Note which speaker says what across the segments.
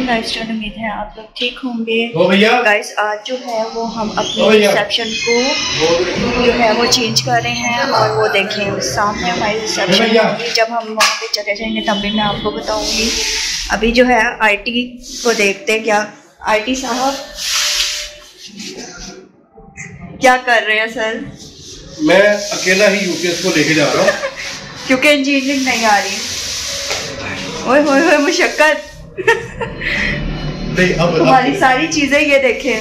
Speaker 1: Morning guys, चलो उम्मीद है आप लोग ठीक होंगे। गाइस आज जो है वो हम अपने रिसेप्शन को जो है वो चेंज कर रहे हैं और वो देखें सामने हमारी रिसेप्शन होगी। जब हम वहाँ पे चले जाएंगे तब भी मैं आपको बताऊंगी। अभी जो है आईटी को देखते हैं। क्या आईटी साहब क्या कर रहे हैं सर?
Speaker 2: मैं अकेला ही यूपीएस को लेके जा रहा हूँ
Speaker 1: क्योंकि इंजीनियरिंग नहीं आ रही। ओए होए होए मुशक्कत। हमारी सारी चीजें ये देखें,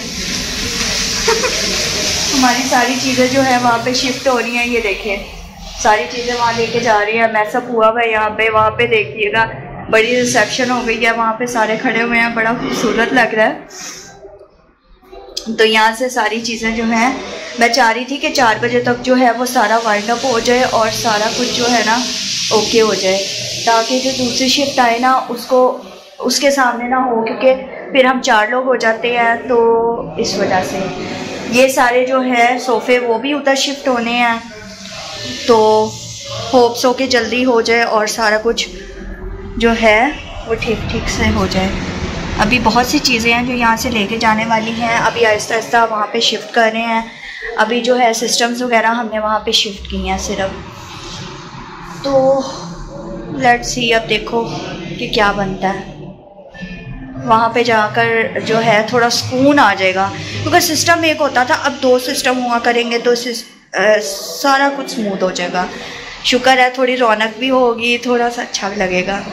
Speaker 1: हमारी सारी चीजें जो है वहाँ पे शिफ्ट हो रही हैं। ये देखें सारी चीजें वहाँ लेके जा रही है। मैसअप हुआ हुआ है यहाँ पे। वहाँ पे देखिएगा बड़ी रिसेप्शन हो गई है, वहाँ पे सारे खड़े हुए हैं, बड़ा खूबसूरत लग रहा है। तो यहाँ से सारी चीज़ें जो हैं मैं चाह रही थी कि 4 बजे तक जो है वो सारा वाइंड अप हो जाए और सारा कुछ जो है ना ओके हो जाए, ताकि जो दूसरी शिफ्ट आए ना उसको उसके सामने ना हो, क्योंकि फिर हम 4 लोग हो जाते हैं। तो इस वजह से ये सारे जो है सोफ़े वो भी उधर शिफ्ट होने हैं। तो होप्स हो के जल्दी हो जाए और सारा कुछ जो है वो ठीक ठीक से हो जाए। अभी बहुत सी चीज़ें हैं जो यहाँ से लेके जाने वाली हैं। अभी आहिस्ता आहिस्ता वहाँ पे शिफ्ट कर रहे हैं। अभी जो है सिस्टम्स वगैरह हमने वहाँ पे शिफ्ट की हैं सिर्फ। तो लेट्स सी, अब देखो कि क्या बनता है। वहाँ पे जाकर जो है थोड़ा सुकून आ जाएगा, क्योंकि सिस्टम एक होता था, अब 2 सिस्टम हुआ करेंगे तो सारा कुछ स्मूथ हो जाएगा। शुक्र है थोड़ी रौनक भी होगी, थोड़ा सा अच्छा भी लगेगा।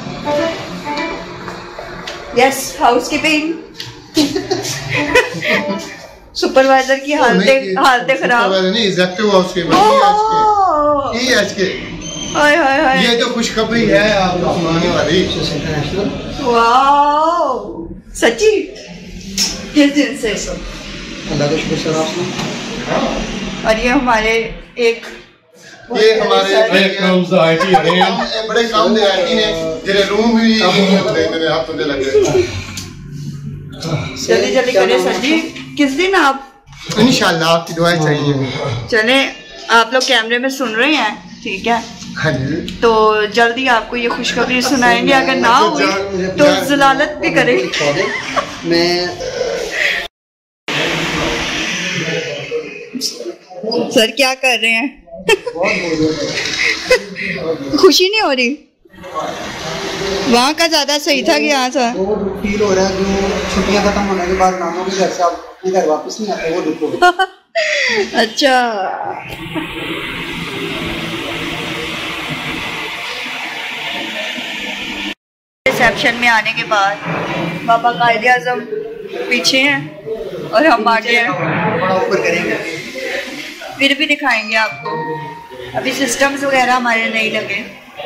Speaker 1: यस, हाउसकीपिंग सुपरवाइजर की हालतें खराब।
Speaker 3: ये तो खुशखबरी है आपको सुनाने वाली।
Speaker 1: वाओ, सच्ची? किस दिन से?
Speaker 3: अल्लाह का शुक्र सर।
Speaker 1: और ये हमारे
Speaker 3: बड़े काम दे आईटी ने तेरे रूम भी मेरे हाथ में लग गए।
Speaker 1: जल्दी जल्दी करें सर जी। किस दिन आप?
Speaker 3: इंशाल्लाह आपकी दुआएं चाहिए।
Speaker 1: चले, आप लोग कैमरे में सुन रहे हैं, ठीक है?
Speaker 3: हाँ जी।
Speaker 1: तो जल्दी आपको ये खुशखबरी सुनाएंगे। अगर ना हुई तो जलालत भी करेंगे।
Speaker 3: मैं
Speaker 1: सर क्या कर रहे हैं? खुशी नहीं हो रही? वहाँ का ज्यादा सही था कि यहाँ से?
Speaker 3: फील हो रहा है जो छुट्टियां खत्म होने के बाद नानों के घर से आप इधर वापस नहीं आते, वो देखो।
Speaker 1: अच्छा, रिसेप्शन में आने के बाद बाबा कायदे आज़म पीछे हैं और हम आगे हैं।
Speaker 3: बड़ा ऊपर करेंगे,
Speaker 1: फिर भी दिखाएंगे आपको। अभी सिस्टम्स वगैरह हमारे नहीं लगे।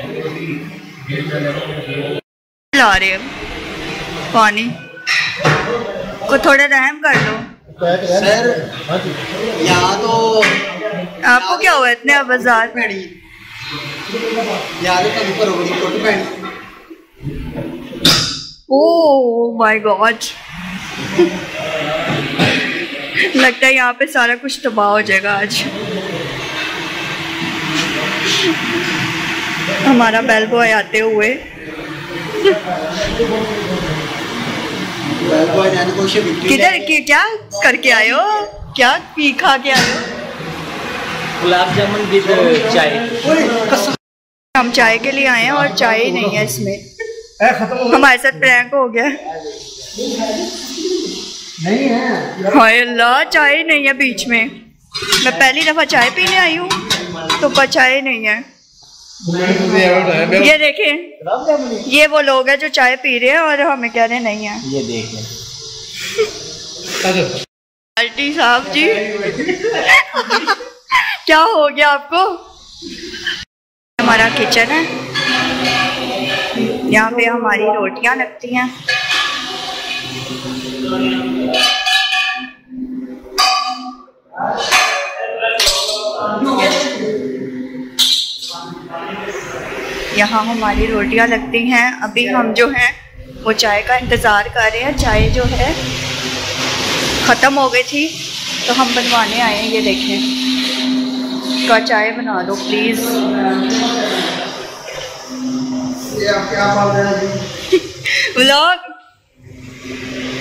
Speaker 1: ला रहे पानी को थोड़ा रहम कर लो
Speaker 3: सर। यहाँ तो
Speaker 1: आपको क्या हुआ इतने बाजार? ओह माय गॉड, लगता है यहाँ पे सारा कुछ तबाह हो जाएगा आज। हमारा बेल बॉय आते हुए। किधर क्या करके आए हो? क्या पी खा के आए हो?
Speaker 4: गुलाब जामुन विद चाय।
Speaker 1: हम चाय के लिए आए हैं और चाय ही नहीं है इसमें। हमारे साथ प्रैंक हो गया।
Speaker 3: नहीं है।
Speaker 1: हाय अल्लाह, चाय नहीं है बीच में। मैं पहली दफा चाय पीने आई हूँ तो चाय नहीं है। ये देखें, ये वो लोग हैं जो चाय पी रहे हैं और हमें कह रहे नहीं है।
Speaker 4: ये देखें
Speaker 1: आंटी साहब जी क्या हो गया आपको? हमारा किचन है, यहाँ पे हमारी रोटियां लगती हैं। यहाँ हमारी रोटियां लगती हैं। अभी हम जो हैं वो चाय का इंतज़ार कर रहे हैं। चाय जो है ख़त्म हो गई थी तो हम बनवाने आए हैं। ये देखें, का चाय बना दो प्लीज़।
Speaker 3: ये आप क्या बोल रहे हैं जी?
Speaker 1: व्लॉग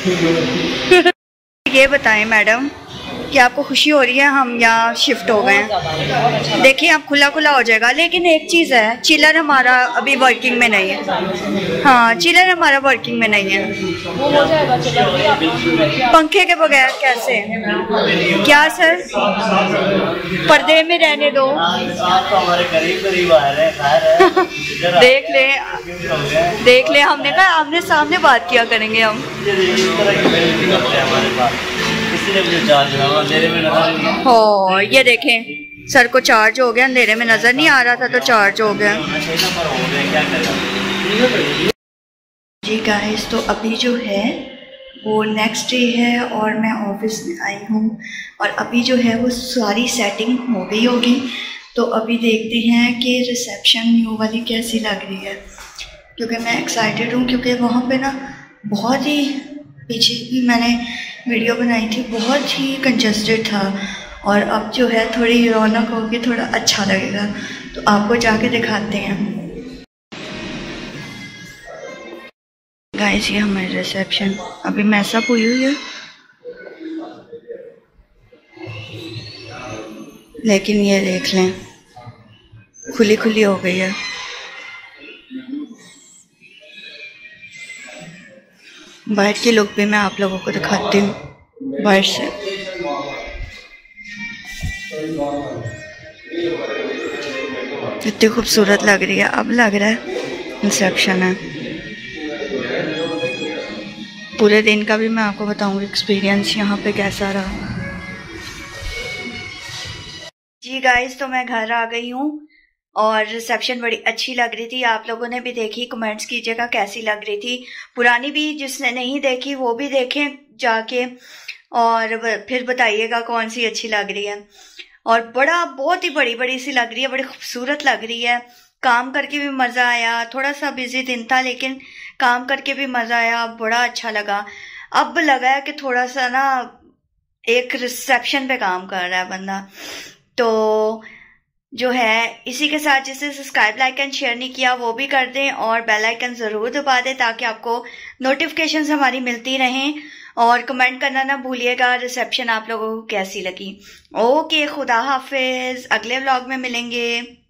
Speaker 1: ये बताएं मैडम कि आपको खुशी हो रही है हम यहाँ शिफ्ट हो गए हैं? देखिए अब खुला खुला हो जाएगा, लेकिन एक चीज़ है, चिलर हमारा अभी वर्किंग में नहीं है। हाँ, चिलर हमारा वर्किंग में नहीं है।
Speaker 5: वो हो जाएगा चिलर।
Speaker 1: पंखे के बगैर कैसे? क्या सर, पर्दे में रहने दो।
Speaker 4: हमारे करीब आ रहे हैं।
Speaker 1: देख ले, हमने कहा आपने सामने बात किया करेंगे हम। हो ये देखें, सर को चार्ज हो गया, अंधेरे में नजर नहीं आ रहा था तो चार्ज हो गया। जी गाइस, तो अभी जो है वो नेक्स्ट डे है और मैं ऑफिस में आई हूँ और अभी जो है वो सारी सेटिंग हो गई होगी। तो अभी देखते हैं कि रिसेप्शन न्यू वाली कैसी लग रही है, क्योंकि मैं एक्साइटेड हूँ, क्योंकि वहाँ पे ना बहुत ही, पीछे भी मैंने वीडियो बनाई थी, बहुत ही कंजस्टेड था और अब जो है थोड़ी रौनक होगी, थोड़ा अच्छा लगेगा। तो आपको जाके दिखाते हैं। गाइस ये हमारी रिसेप्शन अभी मैसअप हुई है, लेकिन ये देख लें खुली खुली हो गई है। बाहर की लुक भी मैं आप लोगों को दिखाती हूँ बाहर से। इतनी खूबसूरत लग रही है, अब लग रहा है रिसेप्शन है। पूरे दिन का भी मैं आपको बताऊंगी एक्सपीरियंस यहाँ पे कैसा रहा। जी गाइस, तो मैं घर आ गई हूँ और रिसेप्शन बड़ी अच्छी लग रही थी। आप लोगों ने भी देखी, कमेंट्स कीजिएगा कैसी लग रही थी। पुरानी भी जिसने नहीं देखी वो भी देखें जाके और फिर बताइएगा कौन सी अच्छी लग रही है। और बहुत ही बड़ी बड़ी सी लग रही है, बड़ी खूबसूरत लग रही है। काम करके भी मज़ा आया, थोड़ा सा बिजी दिन था लेकिन काम करके भी मज़ा आया, बड़ा अच्छा लगा। अब लगा है कि थोड़ा सा ना एक रिसेप्शन पे काम कर रहा है बंदा। तो जो है इसी के साथ जिसे सब्सक्राइब लाइक एंड शेयर नहीं किया वो भी कर दें और बेल आइकन ज़रूर दबा दें ताकि आपको नोटिफिकेशंस हमारी मिलती रहें। और कमेंट करना ना भूलिएगा रिसेप्शन आप लोगों को कैसी लगी। ओके, खुदा हाफिज, अगले व्लॉग में मिलेंगे।